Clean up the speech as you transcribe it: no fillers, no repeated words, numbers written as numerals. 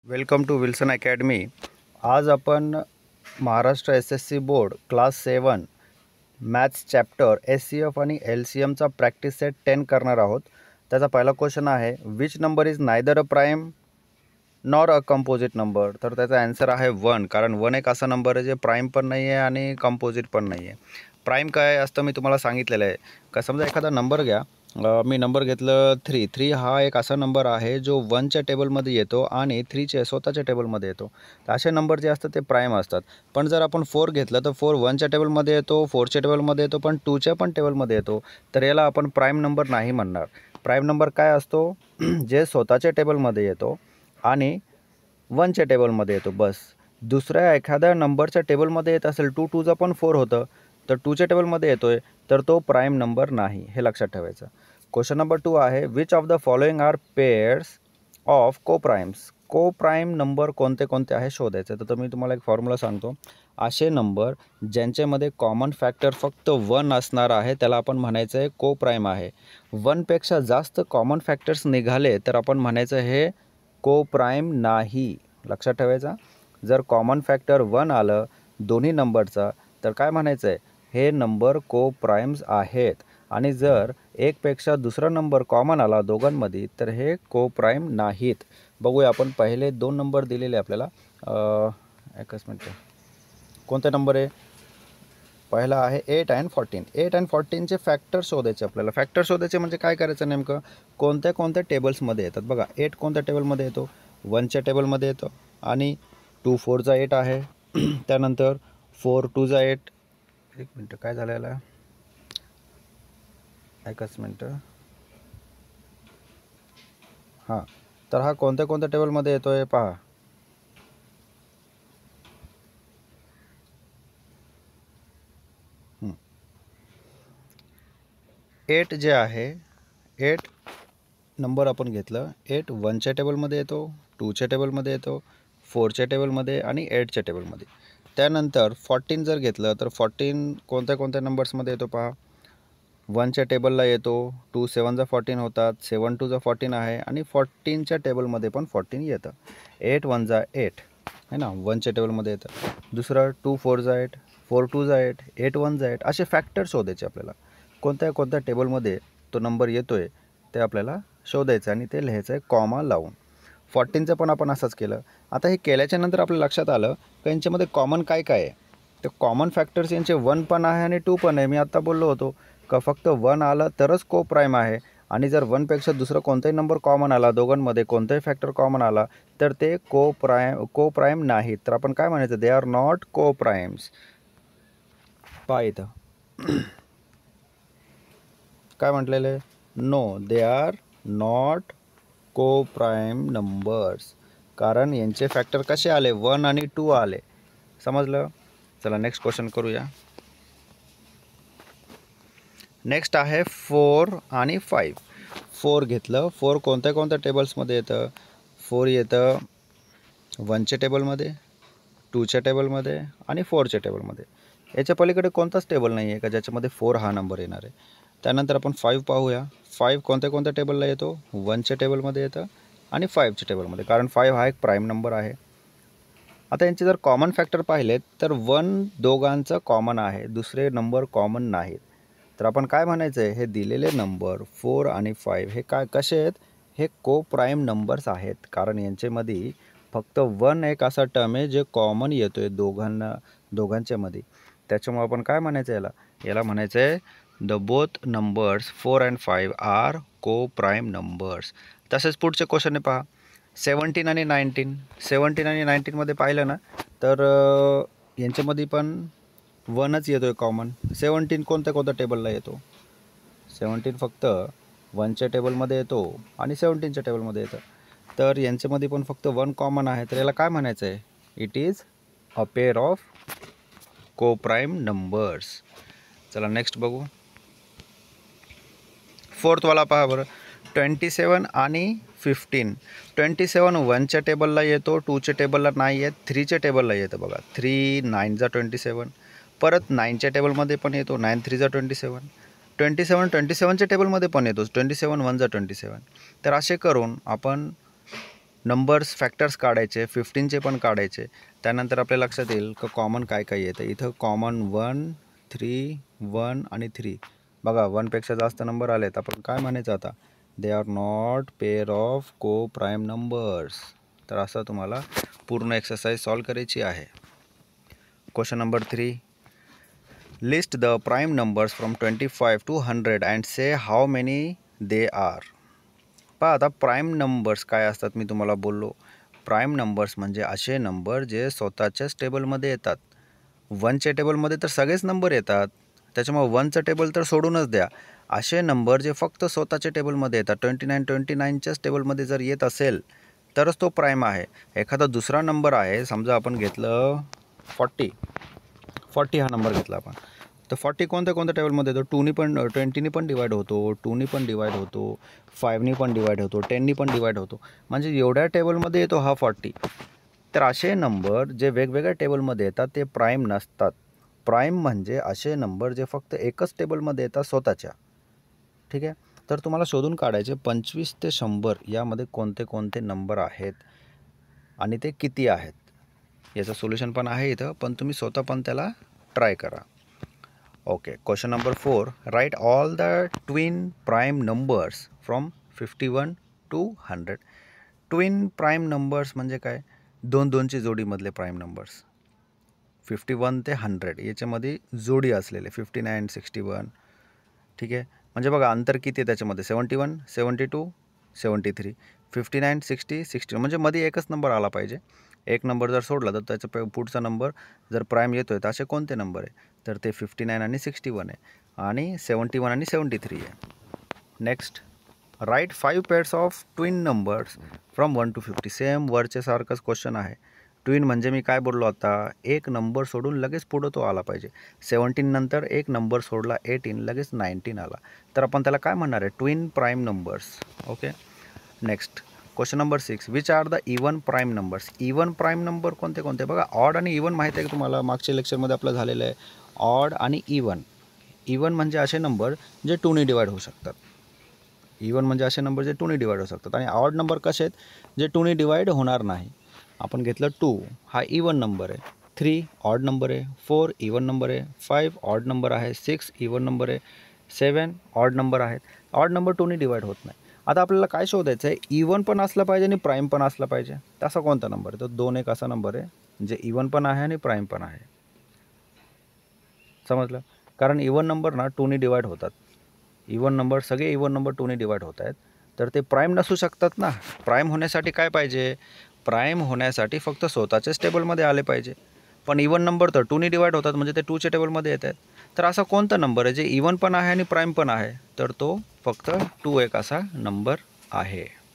Welcome to Wilson academy. आज आपण Maharashtra SSC board class 7 maths chapter SCF आणि LCMचा practice set 10 करणार आहोत। त्याचा पहिला क्वेश्चन आहे, which number is neither a prime nor a composite number. तर त्याचा आन्सर आहे 1, कारण 1 एक असा नंबर आहे जे प्राइम पण नाही आहे आणि कंपोजिट पण नाही आहे। प्राइम काय असतं मी तुम्हाला सांगितलेलं आहे का। समजा एखादा नंबर घ्या, मी नंबर घेतलं 3 हा एक असा नंबर आहे जो 1च्या टेबलमध्ये येतो आणि 3च्या स्वतःच्या टेबलमध्ये येतो। तर असे नंबर जे असतात ते प्राइम असतात। पण जर आपण 4 घेतलं तर 4 1च्या टेबलमध्ये येतो, 4च्या टेबलमध्ये येतो, पण 2च्या पण टेबलमध्ये येतो। तर याला आपण प्राइम नंबर नाही म्हणणार। प्राइम नंबर काय असतो जे स्वतःच्या टेबलमध्ये येतो आणि 1च्या टेबलमध्ये येतो बस। दुसऱ्या एखाद्या नंबरच्या टेबलमध्ये येत असेल, 2 2 पण 4 होतं, तर 2च्या टेबलमध्ये येतोय तर तो प्राइम नंबर नाही, हे लक्षात ठेवायचं। क्वेश्चन नंबर 2 आहे, which of the following are pairs of coprimes. Coprime number कोणते कोणते आहे शोधायचं। तर मी तुम्हाला एक फॉर्म्युला सांगतो। असे नंबर ज्यांच्यामध्ये कॉमन फॅक्टर फक्त 1 असणार आहे त्याला आपण म्हणायचं आहे कोप्राइम आहे। 1 पेक्षा जास्त कॉमन फॅक्टर्स निघाले तर आपण म्हणायचं हे कोप्राइम नाही, लक्षात ठेवायचा। जर कॉमन फॅक्टर 1 आलं दोन्ही नंबरचा तर काय म्हणायचं आहे, हे नंबर कोप्राइम्स आहेत। आणि जर एकपेक्षा दुसरा नंबर कॉमन आला दोघांमध्ये तर हे कोप्राइम नाहीत। बघूया आपण पहिले 2 नंबर दिलेले आपल्याला। एकच मिनिट, कोणते नंबर आहे? पहिला आहे 8 आणि 14। 8 आणि 14चे फॅक्टर शोधायचे आपल्याला। फॅक्टर शोधायचे म्हणजे काय करायचं नेमकं, कोणत्या कोणत्या टेबल्समध्ये येतात। बघा 8 कोणत्या टेबलमध्ये येतो, 1च्या टेबलमध्ये येतो आणि 2 4 8 आहे त्यानंतर 4 2 8। एक मिनटं, काय झालं याला, एकच मिनटं। हां, तर हा कोणत्या कोणत्या टेबलमध्ये येतो आहे पहा। 8 जे आहे, 8 नंबर आपण घेतलं, 8 1च्या टेबलमध्ये येतो, 2च्या टेबलमध्ये येतो, 4च्या टेबलमध्ये आणि 8च्या टेबलमध्ये। त्यानंतर 14 जर घेतलं तर 14 कोणत्या कोणत्या नंबर्समध्ये येतो पहा। 1च्या टेबलला येतो, 2 7 14 होतात, 7 2 14 आहे आणि 14च्या टेबलमध्ये पण 14 येतं। 8 1 8 है ना, 1च्या टेबलमध्ये येतं। दुसरं 2 4 8, 4 2 8, 8 1 8। असे फॅक्टर शोधायचे आपल्याला, कोणत्या कोणत्या टेबलमध्ये तो नंबर येतोय ते आपल्याला शोधायचं आणि ते लिहायचं आहे कॉमा लावून। 14चं पण आपण असंच केलं। आता हे केल्याच्या नंतर आपल्या लक्षात आलं की यांच्यामध्ये कॉमन काय काय आहे। तर कॉमन फॅक्टर्स यांचे 1 पण आहे आणि 2 पण आहे। मी आत्ता बोललो होतो का फक्त 1 आलं तरच कोप्राइम आहे आणि जर 1 पेक्षा दुसरा कोणताही नंबर कॉमन आला, दोघांमध्ये कोणताही फॅक्टर कॉमन आला तर ते कोप्राइम नाहीत। तर आपण काय म्हणायचं, दे आर नॉट कोप्राइम्स। पहा इथं काय म्हटलेलं आहे, no they are not coprime numbers, कारण यांचे फॅक्टर कसे आले, 1 आणि 2 आले। समजलं? चला नेक्स्ट क्वेश्चन करूया। नेक्स्ट आहे 4 आणि 5। 4 घेतलं, 4 कोणत्या कोणत्या टेबल्समध्ये येतं। 4 येतं 1च्या टेबलमध्ये, 2च्या टेबलमध्ये आणि 4च्या टेबलमध्ये। याच्या पलीकडे कोणताच टेबल नाही आहे का ज्याच्यामध्ये 4 हा नंबर येणार आहे। त्यानंतर आपण 5 पाहूया। 5 कोणत्या कोणत्या टेबलला येतो, 1च्या टेबलमध्ये येतं आणि 5च्या टेबलमध्ये, कारण 5 हा एक प्राइम नंबर आहे। आता यांचे जर कॉमन फॅक्टर पाहिलेत तर 1 दोघांचं कॉमन आहे, दुसरे नंबर कॉमन नाहीत। तर आपण काय म्हणायचं आहे, हे दिलेले नंबर 4 आणि 5 हे काय कसे आहेत, हे कोप्राइम नंबर्स आहेत, कारण यांच्यामध्ये फक्त 1 एक असा टर्म आहे जे कॉमन येतो आहे दोघांच्या मध्ये। त्याच्यामुळे आपण काय म्हणायचं याला म्हणायचं आहे the both numbers 4 and 5 are coprime numbers. तसेच पुढचे क्वेश्चन पहा, 17 आणि 19। 17 आणि 19मध्ये पाहिलं ना तर यांच्यामध्ये पण 1च येतो आहे कॉमन। 17 कोणत्या कोणत्या टेबलला येतो, 17 फक्त 1च्या टेबलमध्ये येतो आणि 17च्या टेबलमध्ये येतं। तर यांच्यामध्ये पण फक्त 1 कॉमन आहे, तर याला काय म्हणायचं आहे, it is a pair of coprime numbers. चला नेक्स्ट बघू। 4th वाला पहा बरं, 27 आणि 15। 27 1च्या टेबलला येतो, 2च्या टेबलला नाही येत, 3च्या टेबलला येतं बघा। 3 9 27, परत 9च्या टेबलमध्ये पण येतो, 9 3 27। 27च्या टेबलमध्ये पण येतो, 27 1 27। तर असे करून आपण नंबर्स फॅक्टर्स काढायचे, 15चे पण काढायचे. त्यानंतर आपल्या लक्षात येईल की कॉमन काय काय येतं. इथं कॉमन 1, 3, 1 आणि 3. बघा 1पेक्षा जास्त नंबर आलेत. आपण काय म्हणायचं आता, they are not pair of coprime numbers. तर असं तुम्हाला पूर्ण एक्सरसाइज सॉल्व करायची आहे. Question number 3, list the prime numbers from 25 to 100 and say how many they are. पहा आता प्राईम नंबर्स काय असतात मी तुम्हाला बोललो. प्राईम नंबर्स म्हणजे असे नंबर जे स्वतःच्याच टेबलमध्ये येतात. 1च्या टेबलमध्ये तर सगळेच नंबर येतात, त्याच्यामुळे 1चं टेबल तर सोडूनच द्या. असे नंबर जे फक्त स्वतःच्या टेबलमध्ये येतात, 29च्याच टेबलमध्ये जर येत असेल तरच तो प्राईम आहे. एखादा दुसरा नंबर आहे, समजा आपण घेतलं 40 हा नंबर घेतला आपण, तर 40 कोणत्या टेबलमध्ये येतो, 2नी पण 20नी पण डिवाईड होतो, 2नी पण डिवाईड होतो, 5नी पण डिवाईड होतो, 10नी पण डिवाईड होतो. म्हणजे एवढ्या टेबलमध्ये येतो हा 40. तर असे नंबर जे वेगवेगळ्या टेबलमध्ये येतात ते प्राईम नसतात. प्राईम म्हणजे असे नंबर जे फक्त एकच टेबलमध्ये येतात स्वतःच्या. ठीक आहे. तर तुम्हाला शोधून काढायचे 25 ते 100 यामध्ये कोणते कोणते नंबर आहेत आणि ते किती आहेत. याचं सोल्युशन पण आहे इथं, पण तुम्ही स्वतः पण त्याला ट्राय करा. Okay. Question number 4, write all the twin prime numbers from 51 to 100. Twin prime numbers म्हणजे काय, 2ची जोडीमधले प्राईम नंबर्स. 51 ते 100 याच्यामध्ये जोडी असलेले 59, 61. ठीक आहे. म्हणजे बघा अंतर किती आहे त्याच्यामध्ये, 71, 72, 73, 59, 60, 60. म्हणजे मध्ये एकच नंबर आला पाहिजे. एक नंबर जर सोडला तर त्याचा पुढचा नंबर जर प्राईम येतोय तर असे कोणते नंबर आहे, तर ते 59 आणि 61 आहे आणि 71 आणि 73 आहे. Next, write 5 pairs of twin numbers from 1 to 50. Same वरचे सारखंच क्वेश्चन आहे. ट्विन म्हणजे मी काय बोललो आता, एक नंबर सोडून लगेच पुढं तो आला पाहिजे. 17 नंतर एक नंबर सोडला 18, लगेच 19 आला, तर आपण त्याला काय म्हणणार आहे, twin prime numbers. Okay. Next, question number 6, which are the even prime numbers. Even prime number कोणते कोणते, बघा ऑड आणि इवन माहिती आहे की तुम्हाला, मागच्या लेक्चरमध्ये आपलं झालेलं आहे. ऑड आणि इवन. इवन म्हणजे असे नंबर जे 2नी डिवाईड होऊ शकतात. इवन म्हणजे असे नंबर जे 2नी डिवाईड होऊ शकतात. आणि ऑड नंबर कसे आहेत, जे 2नी डिवाईड होणार नाही. आपण घेतलं 2 हा इवन नंबर आहे, 3 ऑड नंबर आहे, 4 इवन नंबर आहे, 5 ऑड नंबर आहे, 6 इवन नंबर आहे, 7 ऑड नंबर आहेत. ऑड नंबर 2नी डिवाईड होत नाही. आता आपल्याला काय शोधायचं आहे, इवन पण असलं पाहिजे आणि प्राईम पण असलं पाहिजे. तसा कोणता नंबर आहे, तो 2 एक असा नंबर आहे जे इवन पण आहे आणि प्राईम पण आहे. समजलं. कारण इवन नंबर ना 2नी डिवाईड होतात. इवन नंबर, सगळे इवन नंबर 2नी डिवाईड होत आहेत, तर ते प्राईम नसू शकतात ना. प्राईम होण्यासाठी काय पाहिजे, प्राईम होण्यासाठी फक्त स्वतःच्याच टेबलमध्ये आले पाहिजे. पण इवन नंबर तर 2नी डिवाईड होतात, म्हणजे ते 2च्या टेबलमध्ये येत आहेत. तर असा कोणता नंबर आहे जे इवन पण आहे आणि प्राईम पण आहे, तर तो फक्त 2 एक असा नंबर आहे.